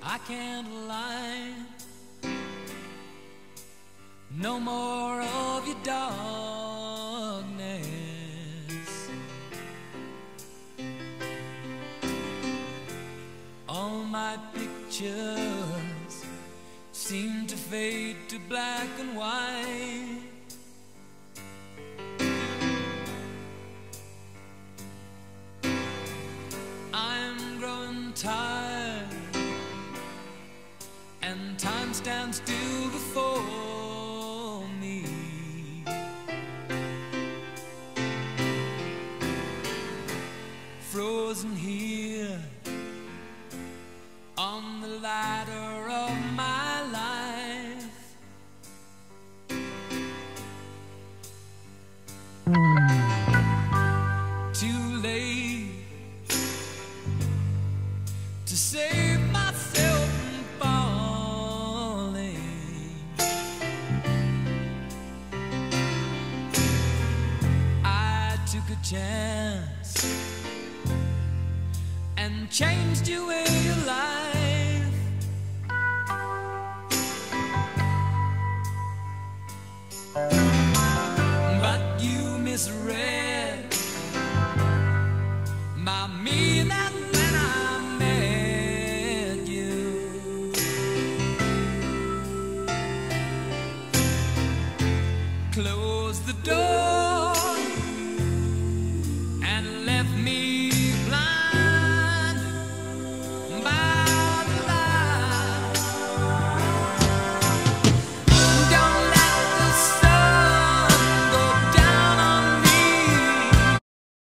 I can't lie. No more of your darkness. All my pictures seem to fade to black and white. I'm growing tired, and time stands still before me. Frozen here on the ladder of my life. Too late to save myself from falling. I took a chance and changed your way